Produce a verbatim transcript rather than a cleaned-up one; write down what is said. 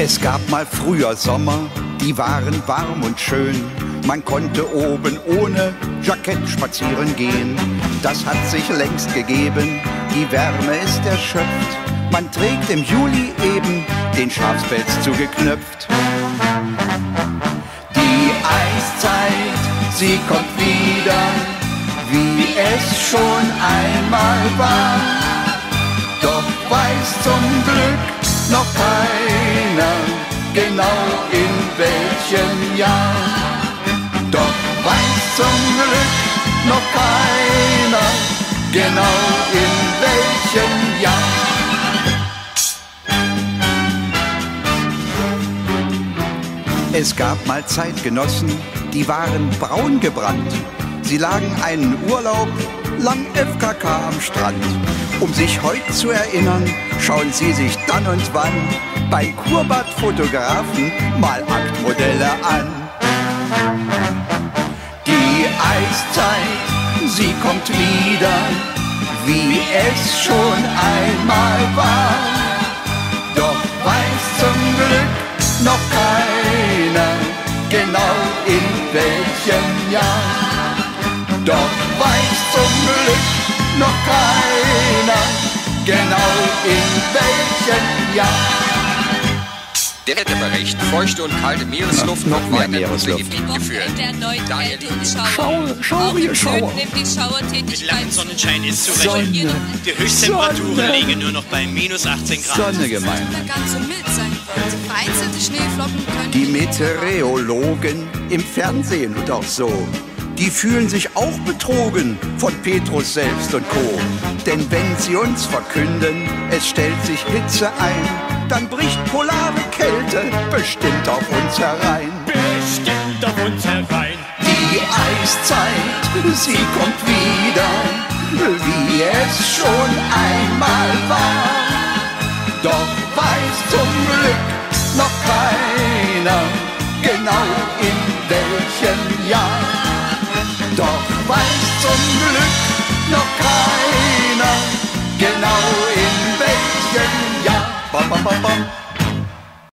Es gab mal früher Sommer, die waren warm und schön. Man konnte oben ohne Jackett spazieren gehen. Das hat sich längst gegeben, die Wärme ist erschöpft. Man trägt im Juli eben den Schafspelz zugeknöpft. Die Eiszeit, sie kommt wieder, wie es schon einmal war. Doch weiß zum Glück noch keiner, genau in welchem Jahr. Doch weiß zum Glück noch keiner, genau in welchem Jahr. Es gab mal Zeitgenossen, die waren braun gebrannt. Sie lagen einen Urlaub lang F K K am Strand. Um sich heute zu erinnern, schauen sie sich dann und wann beim Kurbad-Fotografen mal Aktmodelle an. Die Eiszeit, sie kommt wieder, wie es schon einmal war. Doch weiß zum Glück noch keiner, genau in welchem Jahr. Doch weiß zum Glück noch keiner, genau in welchem Jahr. Der Wetterbericht, feuchte und kalte Meeresluft, noch mehr weiter Meeresluft. in Gebiet geführt. Daher Schauer, schaurige Schauer. Mit langem Sonnenschein ist zu rechnen. Sonne. Die Höchsttemperaturen Sonne. liegen nur noch bei minus achtzehn Grad. Sonne gemeint. ganz so mild sein wird. Vereinzelte Schneeflocken können... Die Meteorologen im Fernsehen und auch so, die fühlen sich auch betrogen von Petrus selbst und Co. Denn wenn sie uns verkünden, es stellt sich Hitze ein, dann bricht polare Kälte bestimmt auf uns herein. Bestimmt auf uns herein. Die Eiszeit, sie kommt wieder, wie es schon einmal war. Doch weiß zum Glück noch keiner, genau in welchem Jahr. Doch weiß zum Glück noch keiner, genau in welchem Jahr. Bam, bam, bam, bam.